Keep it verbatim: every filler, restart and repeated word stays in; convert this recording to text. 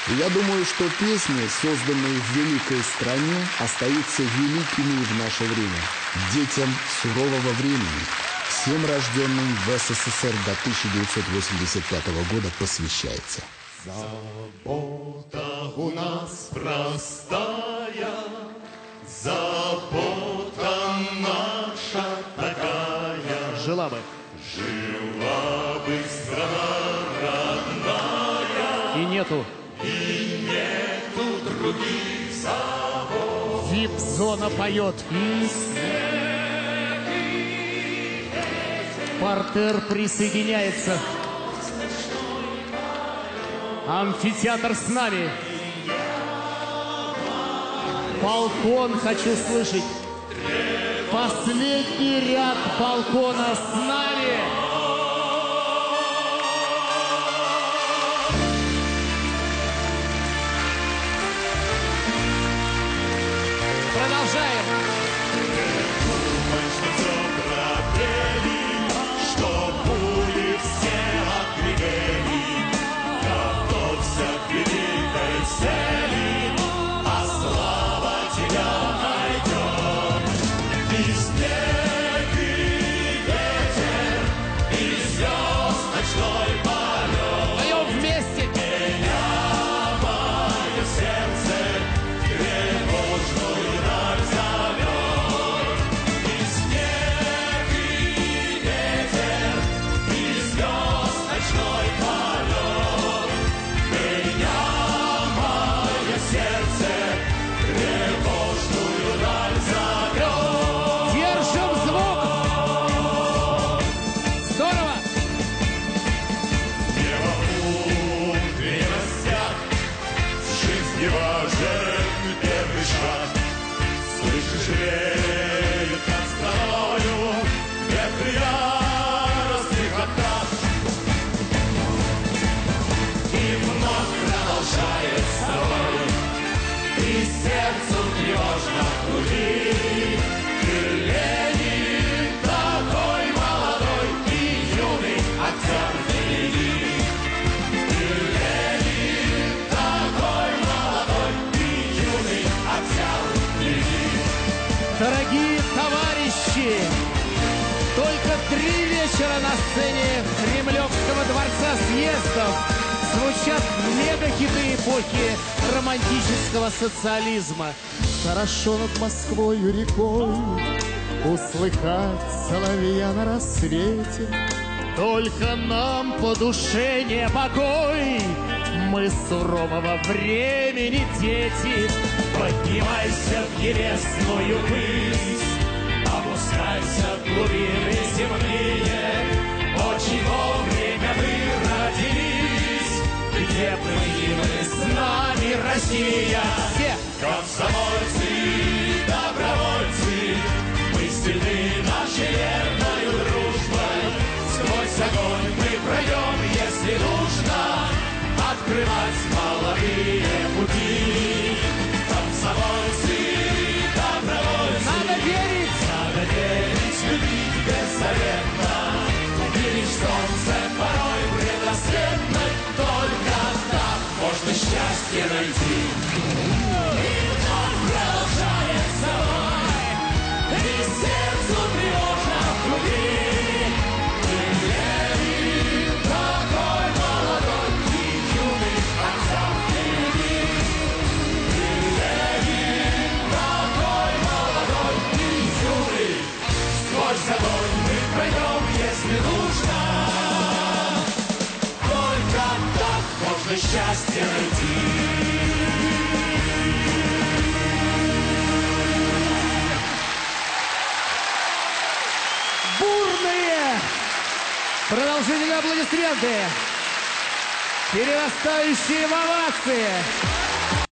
Я думаю, что песни, созданные в великой стране, остаются великими в наше время. Детям сурового времени, всем рожденным в СССР до тысяча девятьсот восемьдесят пятого года посвящается. Забота у нас простая, забота наша такая. Жила бы. Жила бы страна родная. И нету. И нету других забот. Вип-зона поет. Партер присоединяется. Амфитеатр с нами. Балкон хочу слышать. Последний ряд балкона с нами. Продолжаем. Дорогие товарищи, только три вечера на сцене Кремлевского дворца съездов звучат мегахиты эпохи романтического социализма. Хорошо над Москвою рекой услыхать соловья на рассвете. Только нам по душе не покой, мы сурового времени дети. Поднимайся в небесную высь, опускайся в глубины земные. Очень вовремя мы родились, где бы ни были с нами Россия. Все комсомольцы, добровольцы, мы сильны нашей верною дружбой. Сквозь огонь мы пройдем, если нужно, открывать молодые пути. Комсомольцы, добровольцы, надо верить, надо верить, любить беззаветно. Видишь солнце порой предрассветно, только так можно счастье найти. И вновь продолжается бой, и сердцу тревожно в груди. Огонь мы пройдем, если нужно. Только так можно счастье найти. Бурные продолжительные аплодисменты, перерастающие в овации.